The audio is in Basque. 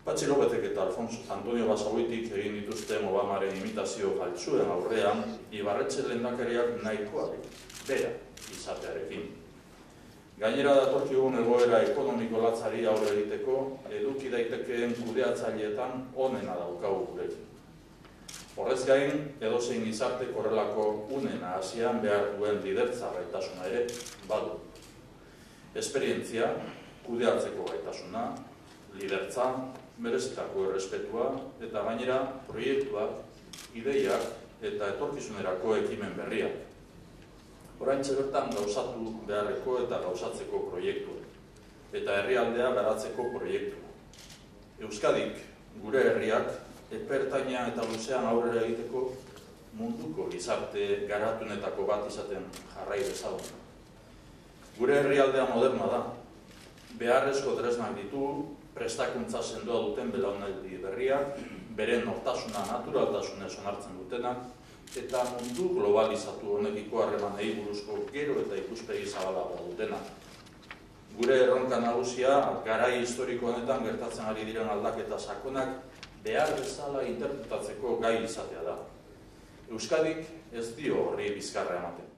Patxi Lopetek eta Alfonso Antonio Basagoitik egin dituzten Obamaren imitazio faltsuen aurrean, Ibarretxe lehendakariak nahikoa bera izatearekin. Gainera datorkigun egoera ekonomiko latzari aurre egiteko, eduki daitekeen kudeatzaileetan onena daukagu gurekin. Horrez gain, edozein gizarte horrelako unena hasian behar duen lidertza gaitasuna ere badu. Esperientzia, kudeatzeko gaitasuna, lidertza, merezitako errespetua eta gainera proiektuak, ideiak eta etorkizunerako ekimen berriak. Oraintxe bertan gauzatu beharreko eta gauzatzeko proiektua, eta herrialdea garatzeko proiektua. Euskadik, gure herriak, epertaina eta luzean aurrera egiteko munduko gizarte garatunetako bat izaten jarrai dezagun. Gure herrialdea moderna da, beharrezko tresnak ditu, prestakuntza sendoa duten belaunaldi berriak, beren nortasuna naturaltasunez onartzen dutenak, eta mundu globalizatu honekiko harremanei buruzko gero eta ikuspegi zabalagoa dutenak. Gure erronka nagusia, garai historiko honetan gertatzen ari diren aldaketa sakonak behar bezala interpretatzeko gai izatea da. Euskadik ez dio horri bizkarra ematen.